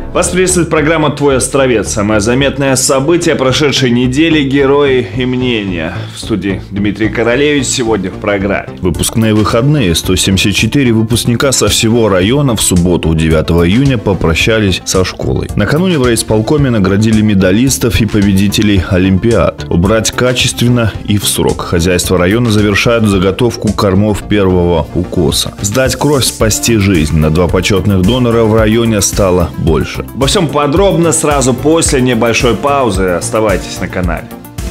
Вас приветствует программа «Твой Островец». Самое заметное событие прошедшей недели, герои и мнения. В студии Дмитрий Королевич сегодня в программе. Выпускные выходные. 174 выпускника со всего района в субботу 9 июня попрощались со школой. Накануне в райисполкоме наградили медалистов и победителей Олимпиад. Убрать качественно и в срок. Хозяйство района завершают заготовку кормов первого укоса. Сдать кровь, спасти жизнь. На 2 почетных донора в районе стало больше. Обо всем подробно сразу после небольшой паузы. Оставайтесь на канале.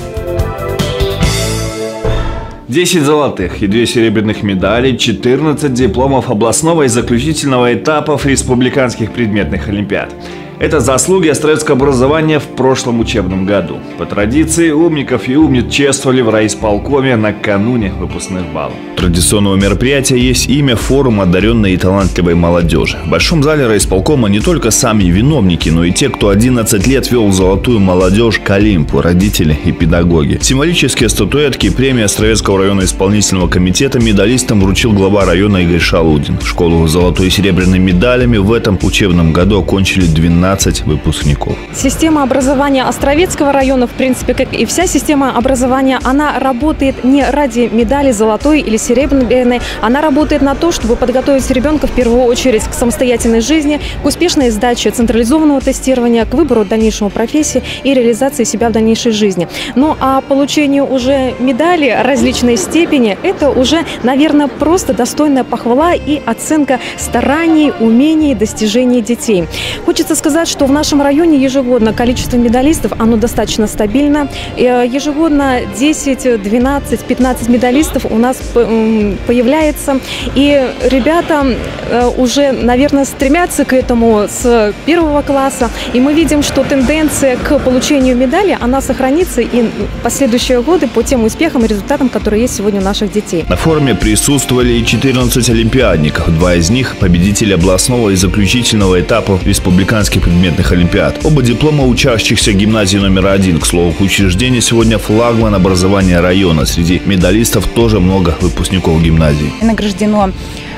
10 золотых и 2 серебряных медалей, 14 дипломов областного и заключительного этапов республиканских предметных олимпиад. Это заслуги островецкого образования в прошлом учебном году. По традиции умников и умниц чествовали в райисполкоме накануне выпускных баллов. Традиционного мероприятия есть имя форума одаренной и талантливой молодежи. В большом зале райисполкома не только сами виновники, но и те, кто 11 лет вел золотую молодежь к Олимпу, родители и педагоги. Символические статуэтки и премии Островецкого района исполнительного комитета медалистам вручил глава района Игорь Шалудин. Школу с золотой и серебряной медалями в этом учебном году окончили 12 выпускников. Система образования Островецкого района, в принципе, как и вся система образования, она работает не ради медали золотой или серебряной, она работает на то, чтобы подготовить ребенка в первую очередь к самостоятельной жизни, к успешной сдаче централизованного тестирования, к выбору дальнейшего профессии и реализации себя в дальнейшей жизни. Ну а получению уже медали различной степени, это уже, наверное, просто достойная похвала и оценка стараний, умений, достижений детей. Хочется сказать, что в нашем районе ежегодно количество медалистов, оно достаточно стабильно. Ежегодно 10, 12, 15 медалистов у нас появляется. И ребята уже, наверное, стремятся к этому с 1 класса. И мы видим, что тенденция к получению медали, она сохранится и в последующие годы по тем успехам и результатам, которые есть сегодня у наших детей. На форуме присутствовали и 14 олимпиадников. 2 из них – победители областного и заключительного этапов республиканских предметных олимпиад. Оба диплома учащихся гимназии номер 1. К слову, учреждение сегодня флагман образования района. Среди медалистов тоже много выпускников гимназии. Награждено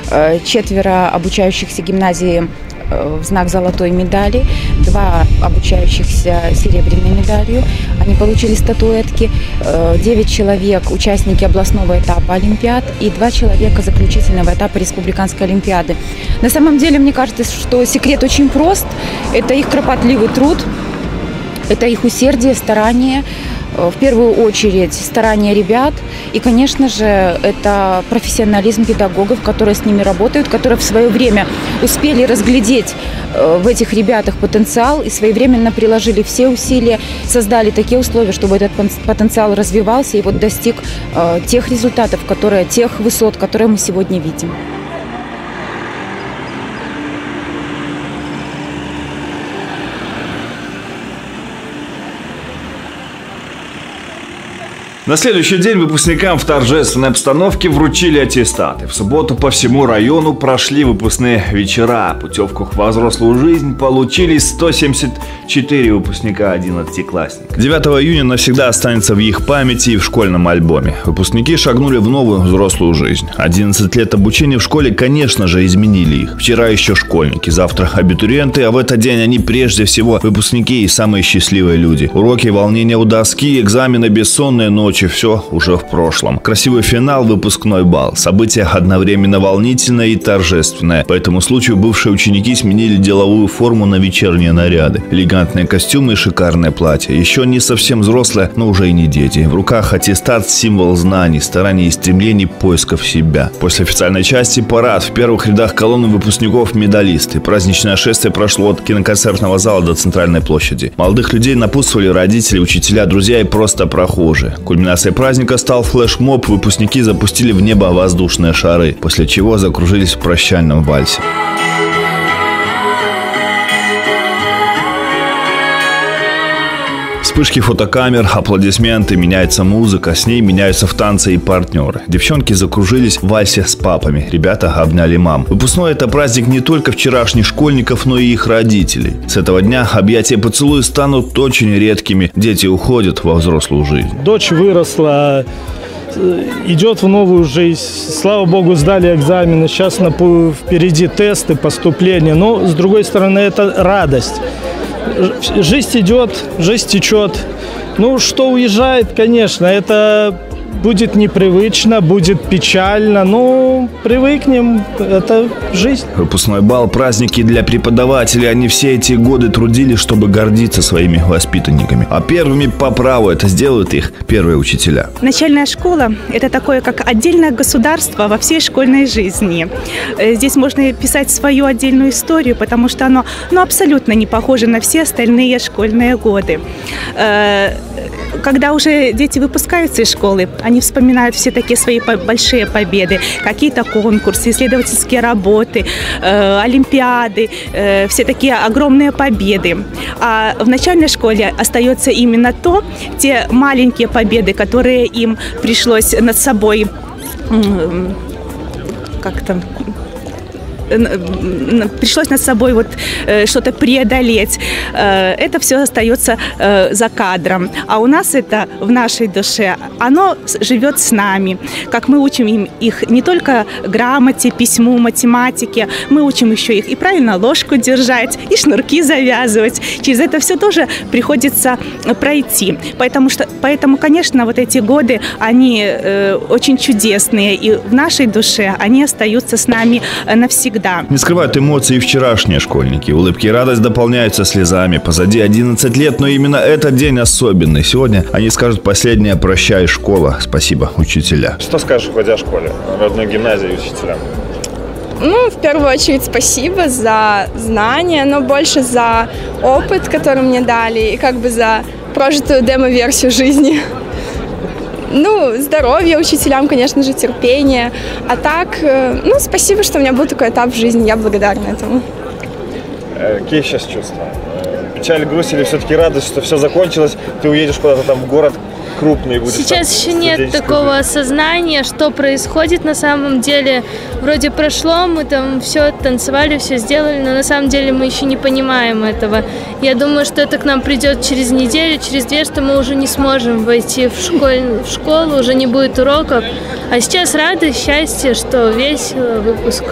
4 обучающихся гимназии в знак золотой медали, 2 обучающихся серебряной медалью. Они получили статуэтки. 9 человек участники областного этапа олимпиад и 2 человека заключительного этапа республиканской олимпиады. На самом деле, мне кажется, что секрет очень прост. Это их кропотливый труд, это их усердие, старание. В первую очередь старания ребят и, конечно же, это профессионализм педагогов, которые с ними работают, которые в свое время успели разглядеть в этих ребятах потенциал и своевременно приложили все усилия, создали такие условия, чтобы этот потенциал развивался и вот достиг тех результатов, тех высот, которые мы сегодня видим. На следующий день выпускникам в торжественной обстановке вручили аттестаты. В субботу по всему району прошли выпускные вечера. Путевку в взрослую жизнь получили 174 выпускника 11-классников. 9 июня навсегда останется в их памяти и в школьном альбоме. Выпускники шагнули в новую взрослую жизнь. 11 лет обучения в школе, конечно же, изменили их. Вчера еще школьники, завтра абитуриенты, а в этот день они прежде всего выпускники и самые счастливые люди. Уроки, волнения у доски, экзамены, бессонные ночи. Все уже в прошлом. Красивый финал, выпускной бал. Событие одновременно волнительное и торжественное. По этому случаю бывшие ученики сменили деловую форму на вечерние наряды. Элегантные костюмы и шикарное платье. Еще не совсем взрослые, но уже и не дети. В руках аттестат – символ знаний, стараний и стремлений, поисков себя. После официальной части парад. В первых рядах колонны выпускников медалисты. Праздничное шествие прошло от киноконцертного зала до центральной площади. Молодых людей напутствовали родители, учителя, друзья и просто прохожие. Кульминацией праздника стал флешмоб. Выпускники запустили в небо воздушные шары, после чего закружились в прощальном вальсе. Вспышки фотокамер, аплодисменты, меняется музыка, с ней меняются в танцы и партнеры. Девчонки закружились в вальсе с папами, ребята обняли мам. Выпускной – это праздник не только вчерашних школьников, но и их родителей. С этого дня объятия и поцелуи станут очень редкими. Дети уходят во взрослую жизнь. Дочь выросла, идет в новую жизнь. Слава богу, сдали экзамены. Сейчас впереди тесты, поступления. Но, с другой стороны, это радость. Жизнь идет, жизнь течет. Ну, что уезжает, конечно, это будет непривычно, будет печально, но привыкнем, это жизнь. Выпускной бал, праздники для преподавателей. Они все эти годы трудились, чтобы гордиться своими воспитанниками. А первыми по праву это сделают их первые учителя. Начальная школа – это такое, как отдельное государство во всей школьной жизни. Здесь можно писать свою отдельную историю, потому что оно абсолютно не похоже на все остальные школьные годы. Когда уже дети выпускаются из школы, они вспоминают все такие свои большие победы, какие-то конкурсы, исследовательские работы, олимпиады, все такие огромные победы. А в начальной школе остается именно те маленькие победы, которые им пришлось над собой что-то преодолеть. Это все остается за кадром. А у нас это в нашей душе. Оно живет с нами. Как мы учим их не только грамоте, письму, математике, мы учим еще их и правильно ложку держать, и шнурки завязывать. Через это все тоже приходится пройти. Поэтому, конечно, вот эти годы, они очень чудесные. И в нашей душе они остаются с нами навсегда. Не скрывают эмоции и вчерашние школьники. Улыбки и радость дополняются слезами. Позади 11 лет, но именно этот день особенный. Сегодня они скажут последнее «Прощай, школа». Спасибо, учителя. Что скажешь, уходя в школе, родной гимназии и учителям? В первую очередь спасибо за знания, но больше за опыт, который мне дали, и за прожитую демо-версию жизни. Здоровья учителям, конечно же, терпения. А так, спасибо, что у меня был такой этап в жизни. Я благодарна этому. Какие сейчас чувства? Печаль, грусть или все-таки радость, что все закончилось? Ты уедешь куда-то там в город крупный? Будешь сейчас еще нет такого осознания, что происходит на самом деле. Вроде прошло, мы там все танцевали, все сделали, но на самом деле мы еще не понимаем этого. Я думаю, что это к нам придет через неделю, через 2, что мы уже не сможем войти в школу, уже не будет уроков. А сейчас радость, счастье, что весело, выпуск.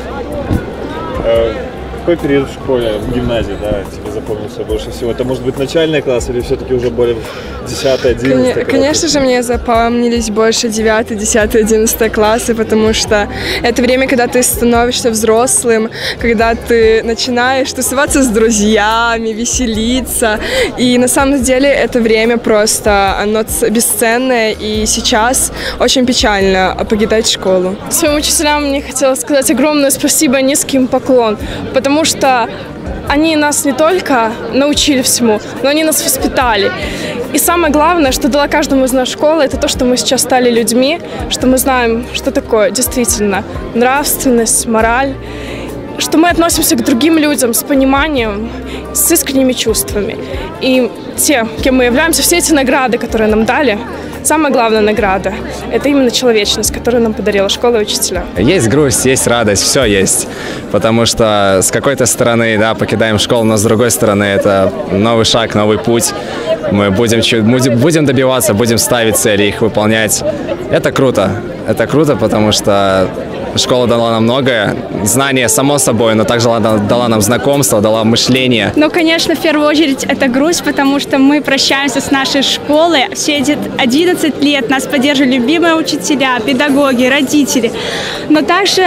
Какой период в школе, в гимназии, тебе запомнился больше всего? Это может быть начальный класс или все-таки уже более 10, 11? Конечно же, мне запомнились больше 9, 10, 11 классы, потому что это время, когда ты становишься взрослым, когда ты начинаешь тусоваться с друзьями, веселиться. И на самом деле это время просто, оно бесценное, и сейчас очень печально покидать школу. Своим учителям мне хотелось сказать огромное спасибо, низкий им поклон, потому что они нас не только научили всему, но они нас воспитали. И самое главное, что дала каждому из нас школа, это то, что мы сейчас стали людьми, что мы знаем, что такое действительно нравственность, мораль, что мы относимся к другим людям с пониманием, с искренними чувствами. И те, кем мы являемся, все эти награды, которые нам дали, самая главная награда – это именно человечность, которую нам подарила школа и учителя. Есть грусть, есть радость, все есть. Потому что с какой-то стороны, покидаем школу, но с другой стороны это новый шаг, новый путь. Мы будем добиваться, будем ставить цели, их выполнять. Это круто, потому что школа дала нам многое, знания, само собой, но также дала нам знакомство, дала мышление. Конечно, в первую очередь это грусть, потому что мы прощаемся с нашей школой. Все эти 11 лет нас поддерживали любимые учителя, педагоги, родители. Но также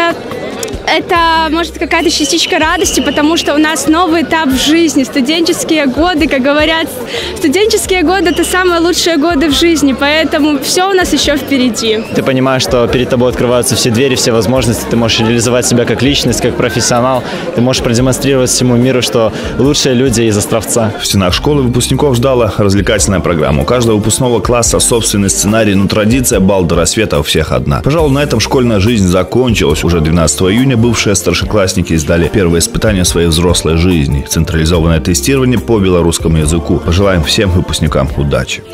это, может, какая-то частичка радости, потому что у нас новый этап в жизни. Студенческие годы, как говорят, студенческие годы – это самые лучшие годы в жизни, поэтому все у нас еще впереди. Ты понимаешь, что перед тобой открываются все двери, все возможности, ты можешь реализовать себя как личность, как профессионал, ты можешь продемонстрировать всему миру, что лучшие люди из Островца. В стенах школы выпускников ждала развлекательная программа. У каждого выпускного класса собственный сценарий, но традиция бал до рассвета у всех одна. Пожалуй, на этом школьная жизнь закончилась. Уже 12 июня бывшие старшеклассники сдали первые испытания своей взрослой жизни. Централизованное тестирование по белорусскому языку. Пожелаем всем выпускникам удачи.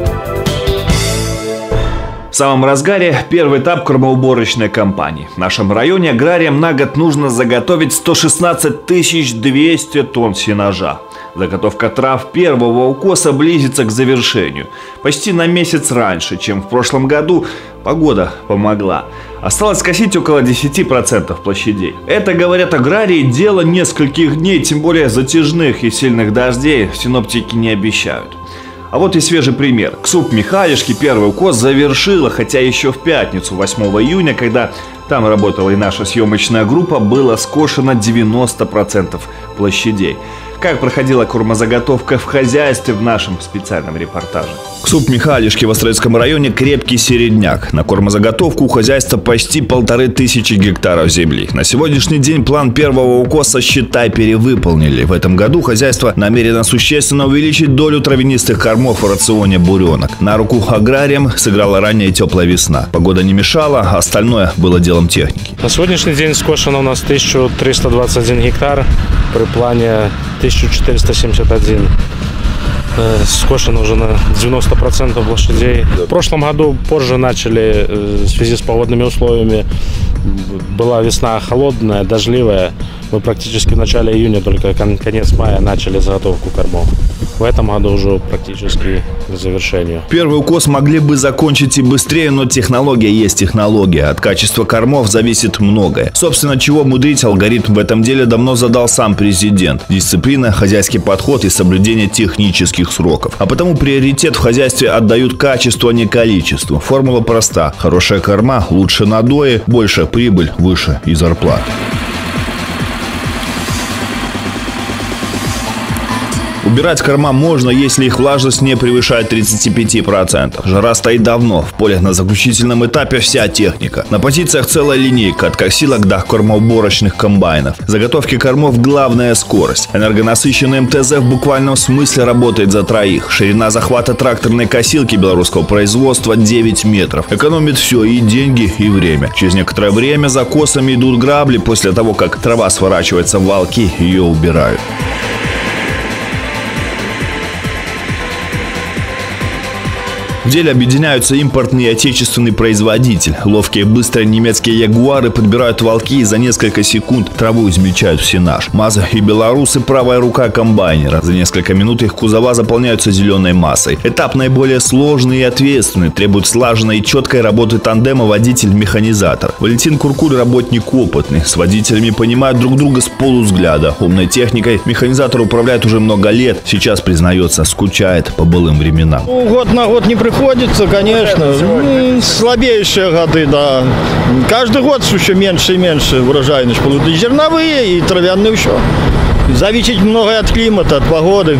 В самом разгаре первый этап кормоуборочной кампании. В нашем районе аграриям на год нужно заготовить 116 200 тонн сенажа. Заготовка трав первого укоса близится к завершению. Почти на месяц раньше, чем в прошлом году, погода помогла. Осталось скосить около 10% площадей. Это, говорят аграрии, дело нескольких дней, тем более затяжных и сильных дождей синоптики не обещают. А вот и свежий пример. КСУП Михайлишки первый укос завершила, хотя еще в пятницу, 8 июня, когда там работала и наша съемочная группа, было скошено 90% площадей. Как проходила кормозаготовка в хозяйстве, в нашем специальном репортаже. КСУП Михайлишки в Острецком районе крепкий середняк. На кормозаготовку у хозяйства почти 1500 гектаров земли. На сегодняшний день план первого укоса, считай, перевыполнили. В этом году хозяйство намерено существенно увеличить долю травянистых кормов в рационе буренок. На руку аграриям сыграла ранняя теплая весна. Погода не мешала, остальное было делом техники. На сегодняшний день скошено у нас 1321 гектар при плане 1471. Скошено уже на 90% лошадей. В прошлом году позже начали в связи с погодными условиями. Была весна холодная, дождливая. Мы практически в начале июня, только конец мая начали заготовку кормов. В этом году уже практически к завершению. Первый укос могли бы закончить и быстрее, но технология есть технология. От качества кормов зависит многое. Собственно, чего мудрить, алгоритм в этом деле давно задал сам президент. Дисциплина, хозяйский подход и соблюдение технических сроков. А потому приоритет в хозяйстве отдают качеству, а не количеству. Формула проста. Хорошая корма, лучше надои, больше прибыль, выше и зарплата. Убирать корма можно, если их влажность не превышает 35%. Жара стоит давно. В поле на заключительном этапе вся техника. На позициях целая линейка от косилок до кормоуборочных комбайнов. Заготовки кормов – главная скорость. Энергонасыщенный МТЗ в буквальном смысле работает за троих. Ширина захвата тракторной косилки белорусского производства 9 метров. Экономит все – и деньги, и время. Через некоторое время за косами идут грабли. После того, как трава сворачивается в валки, ее убирают. В деле объединяются импортный и отечественный производитель. Ловкие быстрые немецкие ягуары подбирают волки и за несколько секунд траву измельчают в сенаж. Маза и белорусы – правая рука комбайнера. За несколько минут их кузова заполняются зеленой массой. Этап наиболее сложный и ответственный. Требует слаженной и четкой работы тандема водитель-механизатор. Валентин Куркуль – работник опытный. С водителями понимают друг друга с полувзгляда. Умной техникой механизатор управляет уже много лет. Сейчас, признается, скучает по былым временам. Год на год не приходится, конечно. Слабейшие годы, да. Каждый год все меньше и меньше урожайность. И зерновые, и травяные еще. Зависит многое от климата, от погоды.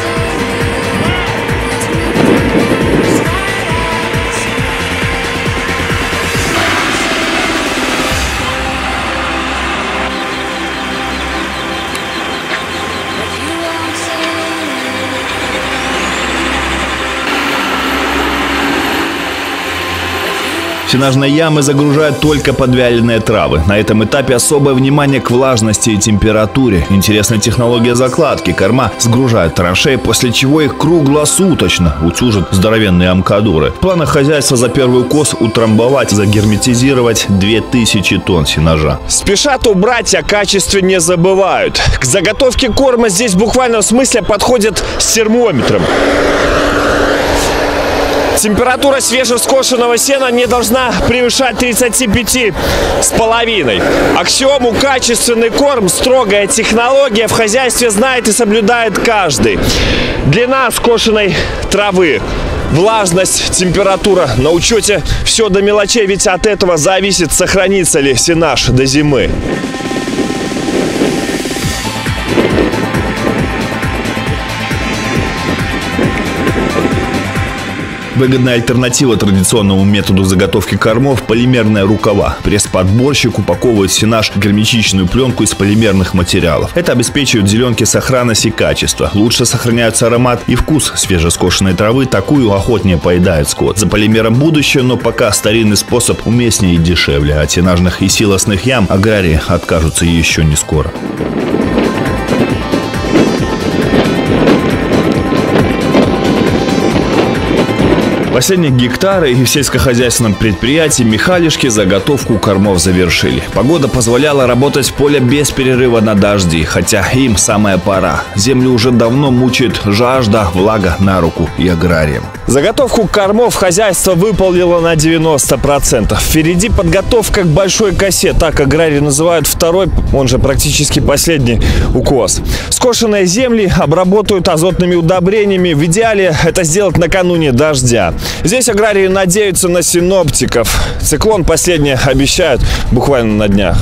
Сенажные ямы загружают только подвяленные травы. На этом этапе особое внимание к влажности и температуре. Интересная технология закладки. Корма сгружают траншеи, после чего их круглосуточно утюжат здоровенные амкадуры. В планах хозяйства за первый укос утрамбовать, загерметизировать 2000 тонн сенажа. Спешат убрать, о качестве не забывают. К заготовке корма здесь в буквальном смысле подходят с термометром. Температура свежескошенного сена не должна превышать 35,5. Аксиому «качественный корм», строгая технология в хозяйстве знает и соблюдает каждый. Длина скошенной травы, влажность, температура на учете. Все до мелочей, ведь от этого зависит, сохранится ли сенаж до зимы. Выгодная альтернатива традиционному методу заготовки кормов – полимерные рукава. Пресс-подборщик упаковывает в сенаж герметичную пленку из полимерных материалов. Это обеспечивает зеленке сохранность и качество. Лучше сохраняются аромат и вкус свежескошенной травы. Такую охотнее поедает скот. За полимером будущее, но пока старинный способ уместнее и дешевле. От сенажных и силосных ям аграрии откажутся еще не скоро. Последние гектары и в сельскохозяйственном предприятии Михалишки заготовку кормов завершили. Погода позволяла работать в поле без перерыва на дожди, хотя им самая пора. Землю уже давно мучает жажда, влага на руку и аграриям. Заготовку кормов хозяйство выполнило на 90%. Впереди подготовка к большой косе, так аграрии называют второй, он же практически последний укос. Скошенные земли обработают азотными удобрениями. В идеале это сделать накануне дождя. Здесь аграрии надеются на синоптиков. Циклон последний обещают буквально на днях.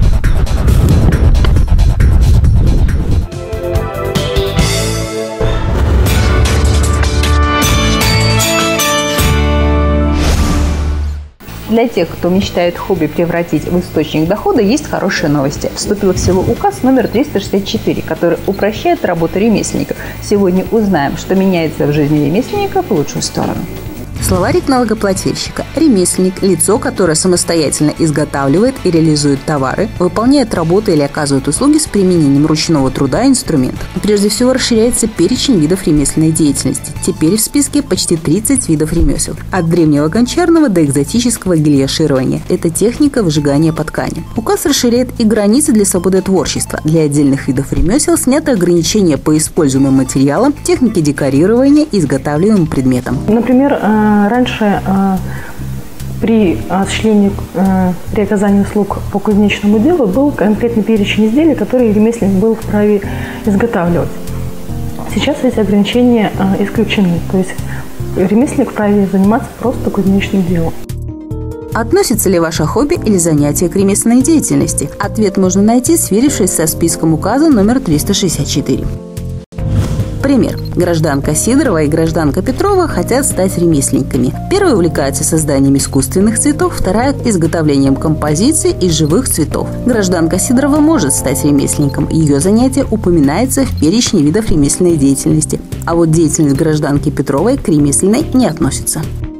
Для тех, кто мечтает хобби превратить в источник дохода, есть хорошие новости. Вступил в силу указ номер 364, который упрощает работу ремесленников. Сегодня узнаем, что меняется в жизни ремесленников в лучшую сторону. Словарик налогоплательщика. Ремесленник – лицо, которое самостоятельно изготавливает и реализует товары, выполняет работы или оказывает услуги с применением ручного труда и инструментов. Прежде всего расширяется перечень видов ремесленной деятельности. Теперь в списке почти 30 видов ремесел. От древнего гончарного до экзотического гильяширования. Это техника выжигания по ткани. Указ расширяет и границы для свободы творчества. Для отдельных видов ремесел сняты ограничения по используемым материалам, технике декорирования и изготавливаемым предметам. Например, раньше при осуществлении, при оказании услуг по кузнечному делу был конкретный перечень изделий, которые ремесленник был вправе изготавливать. Сейчас эти ограничения исключены, то есть ремесленник вправе заниматься просто кузнечным делом. Относится ли ваше хобби или занятие к ремесленной деятельности? Ответ можно найти, сверившись со списком указа номер 364. Пример. Гражданка Сидорова и гражданка Петрова хотят стать ремесленниками. Первая увлекается созданием искусственных цветов, вторая – изготовлением композиций из живых цветов. Гражданка Сидорова может стать ремесленником. Ее занятие упоминается в перечне видов ремесленной деятельности. А вот деятельность гражданки Петровой к ремесленной не относится.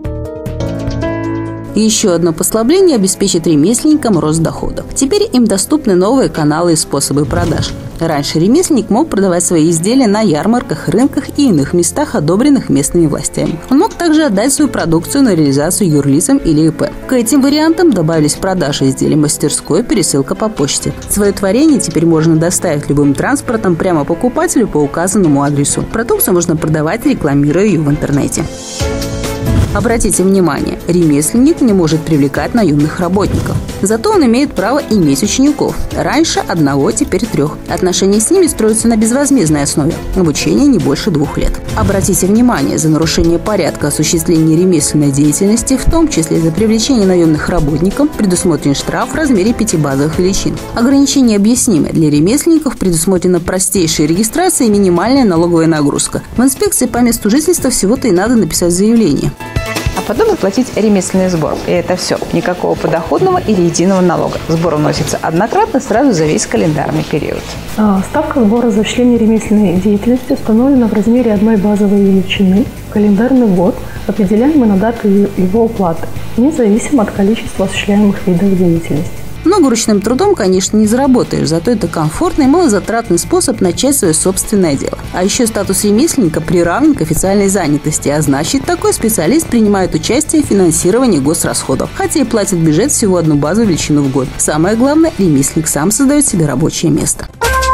Еще одно послабление обеспечит ремесленникам рост доходов. Теперь им доступны новые каналы и способы продаж. Раньше ремесленник мог продавать свои изделия на ярмарках, рынках и иных местах, одобренных местными властями. Он мог также отдать свою продукцию на реализацию юрлицам или ИП. К этим вариантам добавились продажи изделий мастерской, пересылка по почте. Свое творение теперь можно доставить любым транспортом прямо покупателю по указанному адресу. Продукцию можно продавать, рекламируя ее в интернете. Обратите внимание, ремесленник не может привлекать наемных работников. Зато он имеет право иметь учеников. Раньше одного, теперь 3. Отношения с ними строятся на безвозмездной основе. Обучение не больше 2 лет. Обратите внимание, за нарушение порядка осуществления ремесленной деятельности, в том числе за привлечение наемных работников, предусмотрен штраф в размере 5 базовых величин. Ограничение объяснимо. Для ремесленников предусмотрена простейшая регистрация и минимальная налоговая нагрузка. В инспекции по месту жительства всего-то и надо написать заявление. А потом заплатить ремесленный сбор. И это все. Никакого подоходного или единого налога. Сбор вносится однократно сразу за весь календарный период. Ставка сбора за осуществление ремесленной деятельности установлена в размере 1 базовой величины в календарный год, определяемый на дату его уплаты, независимо от количества осуществляемых видов деятельности. Много ручным трудом, конечно, не заработаешь, зато это комфортный и малозатратный способ начать свое собственное дело. А еще статус ремесленника приравнен к официальной занятости, а значит, такой специалист принимает участие в финансировании госрасходов, хотя и платит в бюджет всего 1 базовую величину в год. Самое главное, ремесленник сам создает себе рабочее место.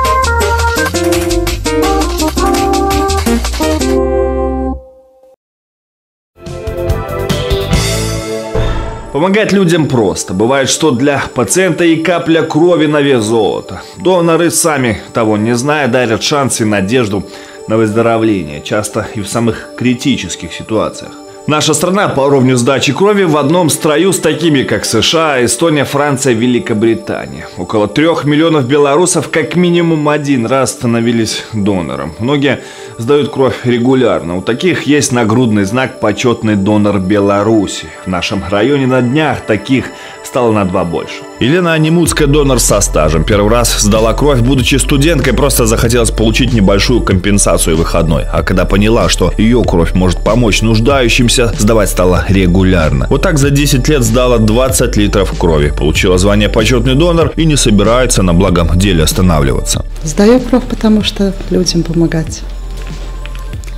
Помогать людям просто. Бывает, что для пациента и капля крови на вес золота. Доноры, сами того не зная, дарят шанс и надежду на выздоровление, часто и в самых критических ситуациях. Наша страна по уровню сдачи крови в одном строю с такими, как США, Эстония, Франция, Великобритания. Около 3 миллионов белорусов как минимум 1 раз становились донором. Многие сдают кровь регулярно. У таких есть нагрудный знак «Почетный донор Беларуси». В нашем районе на днях таких стало на 2 больше. Елена Анимутская, донор со стажем. Первый раз сдала кровь, будучи студенткой, просто захотелось получить небольшую компенсацию выходной. А когда поняла, что ее кровь может помочь нуждающимся, сдавать стала регулярно. Вот так за 10 лет сдала 20 литров крови. Получила звание почетный донор и не собирается на благом деле останавливаться. Сдаю кровь, потому что людям помогать.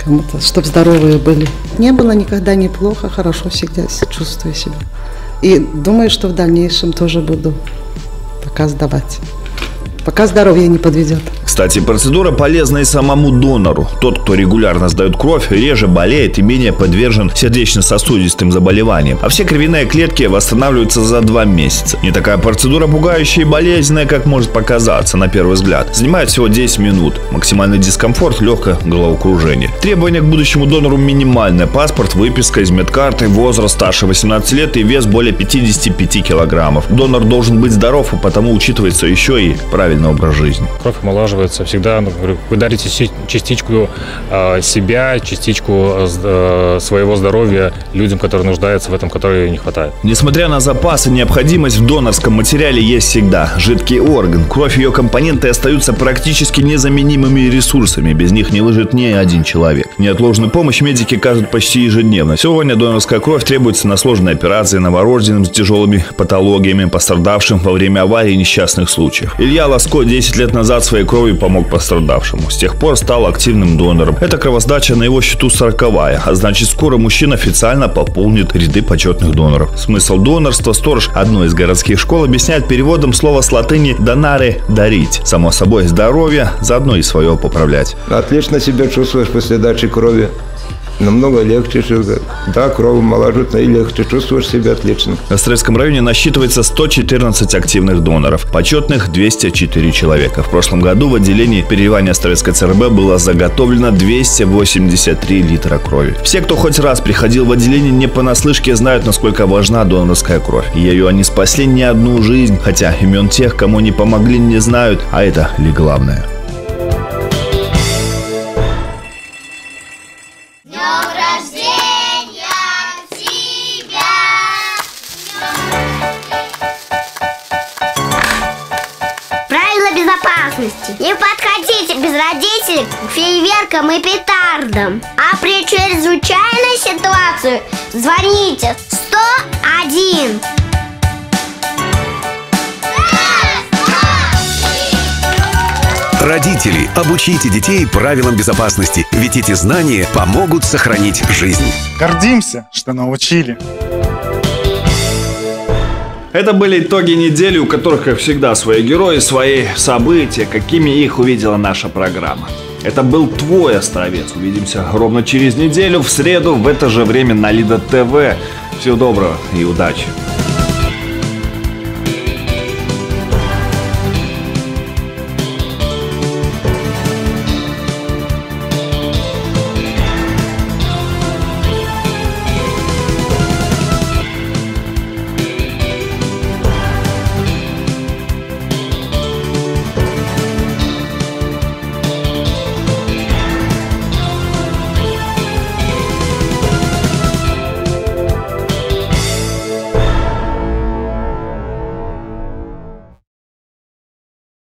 кому-то, чтобы здоровые были. Не было никогда неплохо, хорошо всегда чувствую себя. И думаю, что в дальнейшем тоже буду пока сдавать. Пока здоровье не подведет. Кстати, процедура полезна и самому донору. Тот, кто регулярно сдает кровь, реже болеет и менее подвержен сердечно-сосудистым заболеваниям. А все кровяные клетки восстанавливаются за 2 месяца. Не такая процедура пугающая и болезненная, как может показаться на первый взгляд. Занимает всего 10 минут. Максимальный дискомфорт, легкое головокружение. Требования к будущему донору минимальные. Паспорт, выписка из медкарты, возраст старше 18 лет и вес более 55 килограммов. Донор должен быть здоров, и потому учитывается еще и правильный образ жизни. Кровь омолаживается всегда. Вы дарите частичку себя, частичку своего здоровья людям, которые нуждаются в этом, которые не хватает. Несмотря на запасы, необходимость в донорском материале есть всегда. Жидкий орган, кровь и ее компоненты остаются практически незаменимыми ресурсами. Без них не выживет ни один человек. Неотложную помощь медики оказывают почти ежедневно. Сегодня донорская кровь требуется на сложные операции, новорожденным с тяжелыми патологиями, пострадавшим во время аварий и несчастных случаев. Илья Ласко 10 лет назад своей кровью помог пострадавшему. С тех пор стал активным донором. Эта кровосдача на его счету 40-я, а значит скоро мужчина официально пополнит ряды почетных доноров. Смысл донорства сторож одной из городских школ объясняет переводом слова с латыни «донаре» – «дарить». Само собой, здоровье, заодно и свое поправлять. Отлично себя чувствуешь после дачи крови. Намного легче, да, кровь омолаживает, и легче чувствуешь себя отлично. В Острецком районе насчитывается 114 активных доноров, почетных 204 человека. В прошлом году в отделении переливания Острецкой ЦРБ было заготовлено 283 литра крови. Все, кто хоть раз приходил в отделение, не понаслышке знают, насколько важна донорская кровь. Ею они спасли не одну жизнь, хотя имен тех, кому не помогли, не знают, а это ли главное. Не подходите без родителей к фейерверкам и петардам. А при чрезвычайной ситуации звоните 101. Родители, обучите детей правилам безопасности, ведь эти знания помогут сохранить жизнь. Гордимся, что научили. Это были итоги недели, у которых, как всегда, свои герои, свои события, какими их увидела наша программа. Это был твой Островец. Увидимся ровно через неделю, в среду, в это же время на Лида ТВ. Всего доброго и удачи!